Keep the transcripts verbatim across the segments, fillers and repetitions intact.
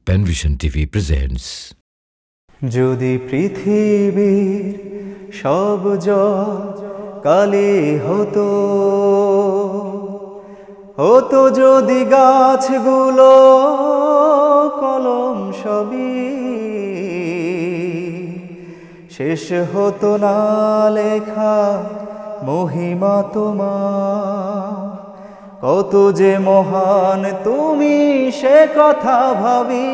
Panvision TV presents. যদি পৃথিবীর সব জল কালি হতো, হতো যদি গাছগুলো কলম সবই, শেষ হতো না লেখা মহিমা তোমার, কত যে মহান তুমি সে কথা ভাবি।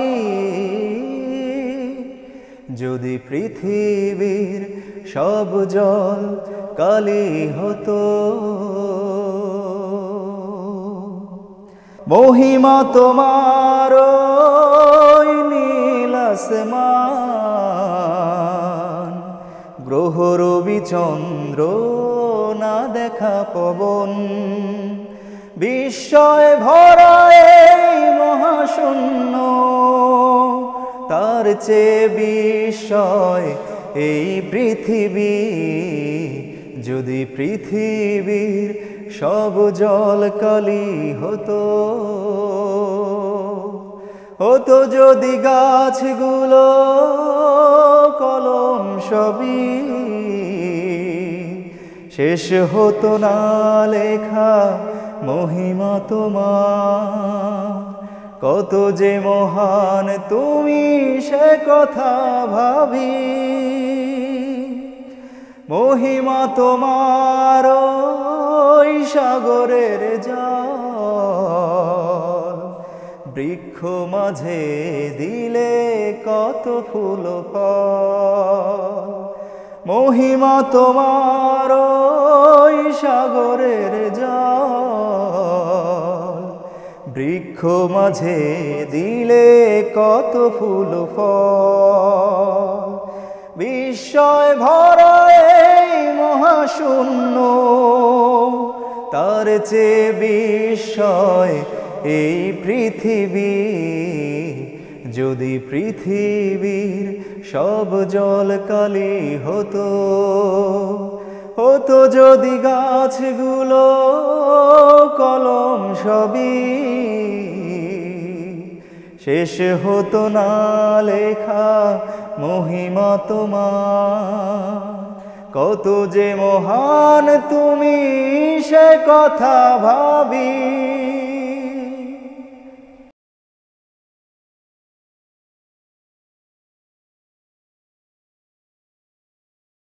যদি পৃথিবীর সব জল কালি হতো, মহিমা তোমার ওই নীল আসমান, গ্রহ রবি চন্দ্র না দেখা পবন, বিস্ময় ভরা এই মহাশূন্য, তার চেয়ে বিস্ময় এই পৃথিবী। যদি পৃথিবীর সব জল কালি হতো, হতো যদি গাছগুলো কলম সবই, শেষ হতো না লেখা মহিমা তোমার, কত যে মহান তুমি সে কথা ভাবি। মহিমা তোমার ওই সাগরের জল, বৃক্ষ মাঝে দিলে কত ফুল ফল। মহিমা তোমার ওই সাগরের জল, বৃক্ষ মাঝে দিলে কত ফুল ফল। বিস্ময় ভরা এই মহাশূন্য, তার চেয়ে বিস্ময় এই পৃথিবী। যদি পৃথিবীর সব জল কালি হতো, হতো যদি গাছগুলো কলম সবই, শেষ হতো না লেখা মহিমা তোমার, কত যে মহান তুমি সে কথা ভাবি।